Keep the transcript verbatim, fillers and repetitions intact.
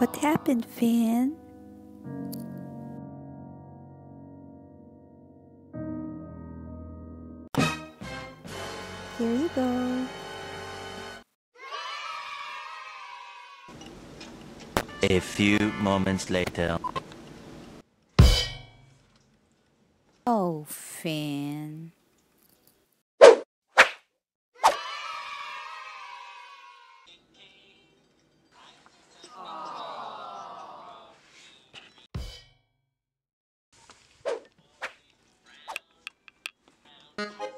What happened, Finn? Here you go. A few moments later. Oh, Finn. Aww.